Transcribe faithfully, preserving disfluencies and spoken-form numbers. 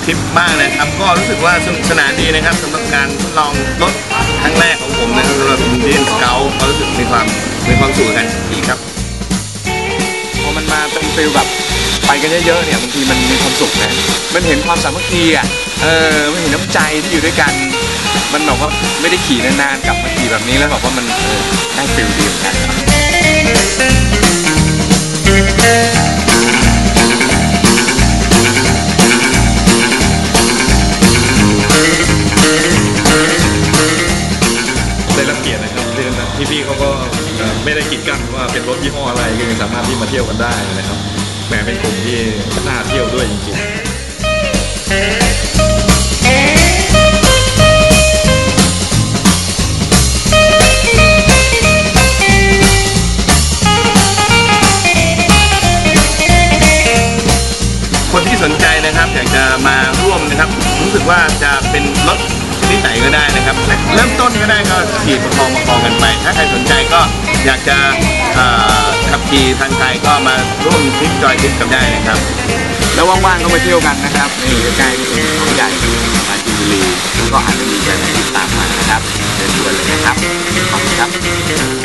ทริปมากนะครับก็รู้สึกว่าสนุกสนานดีนะครับสำหรับการทดลองรถครั้งแรกของผมนะครับสำหรับ Indian Scout ก็รู้สึกมีความมีความสุขกันดีครับพอมันมาเป็นฟิลแบบไปกันเยอะๆเนี่ยบางทีมันมีความสุขนะมันเห็นความสามัคคีอ่ะเออมันเห็นน้ำใจที่อยู่ด้วยกันมันแบบว่าไม่ได้ขี่นานๆกลับมาขี่แบบนี้แล้วแบบว่ามันเออได้ฟิลดีเหมือนกันได้รับเกียรตินะครับที่พี่เขาก็ไม่ได้กีดกั้นว่าเป็นรถยี่ห้ออะไรก็ยังสามารถที่มาเที่ยวกันได้นะครับแหมเป็นกลุ่มที่น่าเที่ยวด้วยจริงๆคนที่สนใจนะครับอยากจะมาร่วมนะครับรู้สึกว่าจะเป็นรถชนิดไหนก็ได้นะครับเริ่มต้นก็ได้ก็ขี่ประคองประคองกันไปถ้าใครสนใจก็อยากจะขับขี่ทางไกลก็มาร่วมทริปจอยทริปกันได้นะครับแล้วว่างๆก็มาเที่ยวกันนะครับนี่ใกล้ๆนี่เป็นเขาใหญ่ปราจีนบุรีก็อาจจะมีอะไรติดตามมานะครับเชิญชวนเลยนะครับขอบคุณครับ